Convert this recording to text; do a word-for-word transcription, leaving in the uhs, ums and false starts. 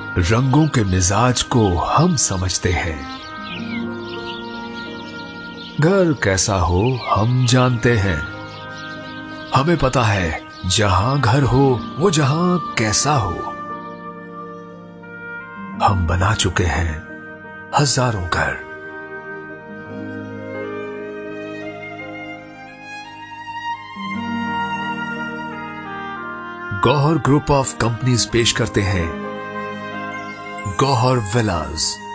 रंगों के मिजाज को हम समझते हैं। घर कैसा हो हम जानते हैं। हमें पता है जहां घर हो वो जहां कैसा हो। हम बना चुके हैं हजारों घर। गौहर ग्रुप ऑफ कंपनीज पेश करते हैं गौहर विलास।